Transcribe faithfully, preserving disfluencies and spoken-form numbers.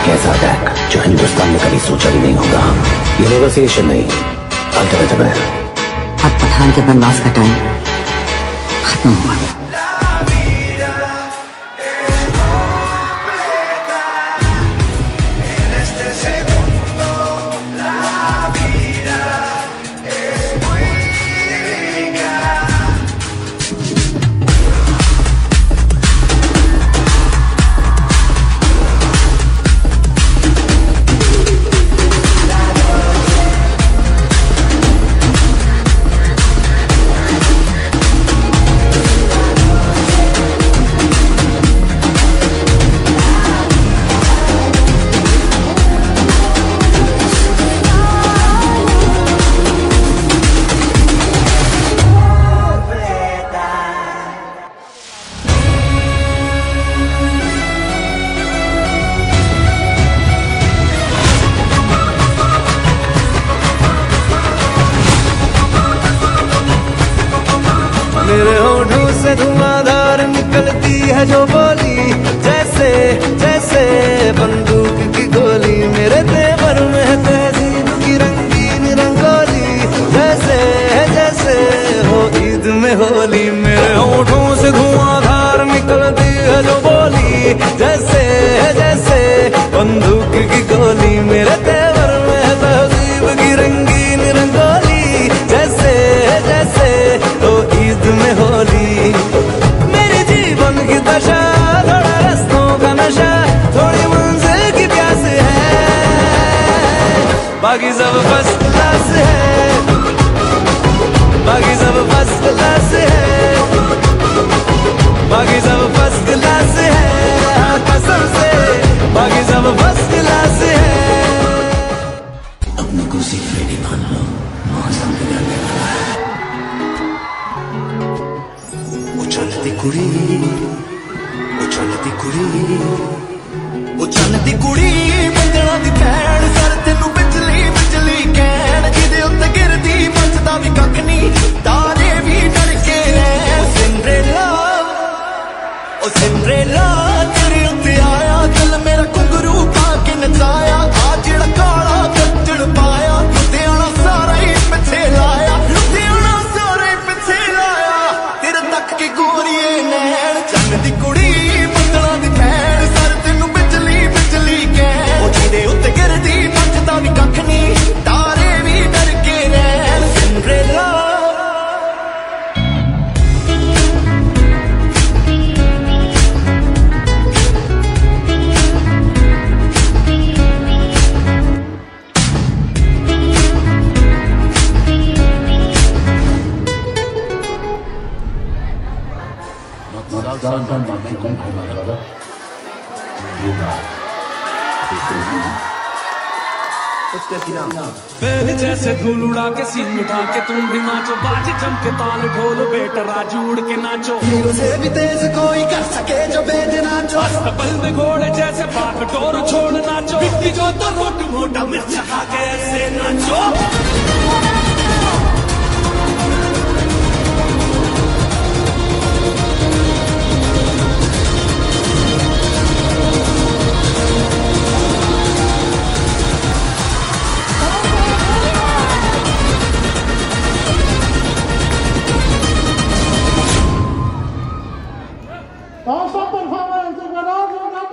एक ऐसा अटैक जो हिंदुस्तान ने कभी सोचा भी नहीं होगा। ये नेगोशिएशन नहीं, अल्टीमेटम है। अब पठान के बनवास का टाइम खत्म हुआ। मेरे होठों से धुआंधार निकलती है जो बोली, जैसे जैसे बंदूक की गोली। मेरे तेवर में तहजीब की रंगीन रंगोली, जैसे जैसे हो ईद में होली। मेरे होठों से धुआंधार निकलती है जो बोली, जैसे जैसे बंदूक की गोली। मेरे तेवर में तहजीब की रंगीन रंगोली, जैसे जैसे हो ईद में होली। मेरे जीवन की दशा थोड़ा रस्तों का नशा, थोड़ी मंजिल की प्यास है। बाकी सब फर्स्ट क्लास है, बाकी सब फर्स्ट क्लास है, बाकी सब फर्स्ट क्लास है, कसम से बाकी सब फर्स्ट क्लास है। अपनी कुर्सी की बेटी मान लो, मौसम बिगड़ने वाला है। उछलती कुड़ी, उछलती कुड़ी, उछलती कुड़ी, बंदना दी भैन सर तेनू बिजली बिजली कहन। जिदे उत्ते गिरदी मचदा भी कख नहीं, तारे भी डर के रैन। सिंड्रेला ओ सिंड्रेला तेरे उत्ते आया, दिल मेरा घुंघरू पा के नचाया। आ जेड़ा काला गज्जड़ पाया, लुधियाना सारा ही पिछे लाया, लुधियाना सारा ही पिछे लाया। तेरे तक के गोरिए नैन, चन्न दी कुड़ी, बंदना दी भैन सर तेनू बिजली बिजली कहन। जिदे उत्ते गिरदी मचदा भी कख नहीं, तारे भी डर के रैन। सिंड्रेला पहले जैसे धूल उड़ा के सीन उठा के तुम भी नाचो, बाजे जम के ताल ढोल बेटा राजू उड़ के नाचो। हीरो से भी तेज कोई कर सके जो बेद नाचो, अस्तबल में घोड़े जैसे बाग डोर छोड़ नाचो। बिक्की जो तो रोट मोटा मिर्च खा के ऐसे नाचो। Awesome performance.